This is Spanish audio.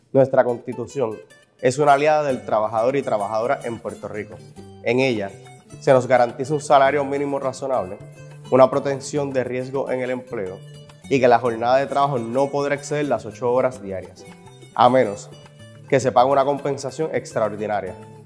Nuestra Constitución es una aliada del trabajador y trabajadora en Puerto Rico. En ella se nos garantiza un salario mínimo razonable, una protección de riesgo en el empleo y que la jornada de trabajo no podrá exceder las 8 horas diarias, a menos que se pague una compensación extraordinaria.